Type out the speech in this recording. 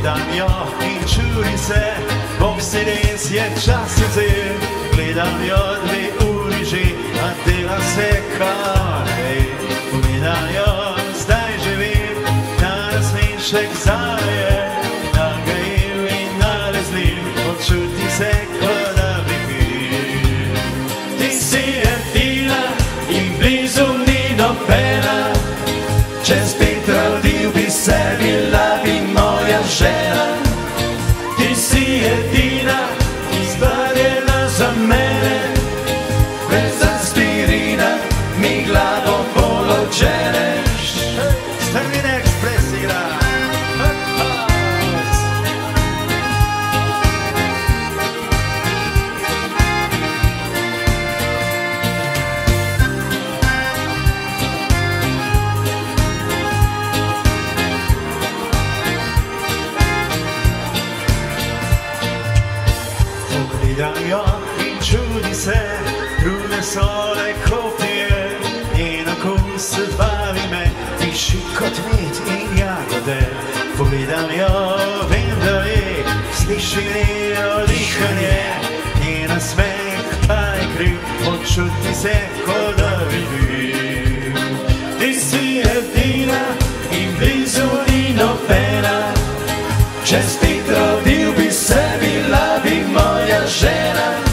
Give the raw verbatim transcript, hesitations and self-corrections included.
Gledam jo in čudim se, Bog se res je čas vzel. Gledam jo dve uri že, a dela se kar ne. Gledam jo, zdaj že vem, ta nasmešek zaje, nagajiv in nalezljiv, počuti se, kot da bi pil. Ti si edina in blizu ni nobena, če spet rodil bi se, bila bi moja žena. Ti si edina, izvarjena za mene, brez aspirina mi glavo bolj odženeš. Strmine Ekspres igra. Gledam jo in čudi se, druge so le kopije, njen okus bavi me, tiši kot med in jagode. Pogledam jo, vem, da je, sliši njeno dihanje, njen smeh pa je kriv, počuti se, kot da bi bil. Ti si edina in blizu ni nobena, če spet rodil bi se, bila bi moja žena.